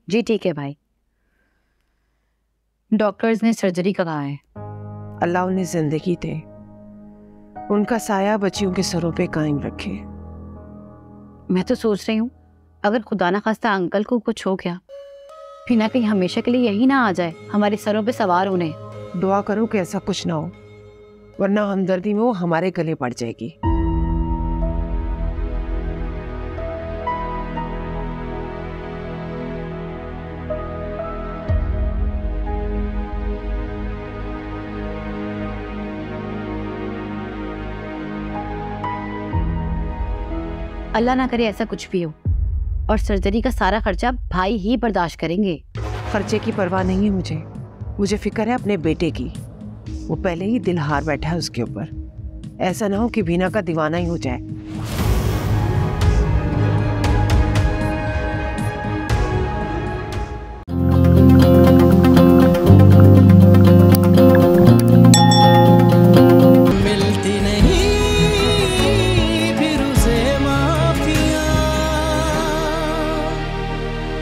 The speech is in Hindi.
जी ठीक है भाई। डॉक्टर्स ने सर्जरी का कहा है। अल्लाह उन्हें जिंदगी दे, उनका साया बच्चियों के सरों पे कायम रखे। मैं तो सोच रही हूँ अगर खुदा ना खास्ता अंकल को कुछ हो गया, फिर ना कहीं हमेशा के लिए यही ना आ जाए हमारे सरों पे सवार होने। दुआ करो कि ऐसा कुछ ना हो, वरना हमदर्दी में वो हमारे गले पड़ जाएगी। अल्लाह ना करे ऐसा कुछ भी हो, और सर्जरी का सारा खर्चा भाई ही बर्दाश्त करेंगे। खर्चे की परवाह नहीं है मुझे फिक्र है अपने बेटे की। वो पहले ही दिल हार बैठा है उसके ऊपर। ऐसा ना हो कि बीना का दीवाना ही हो जाए।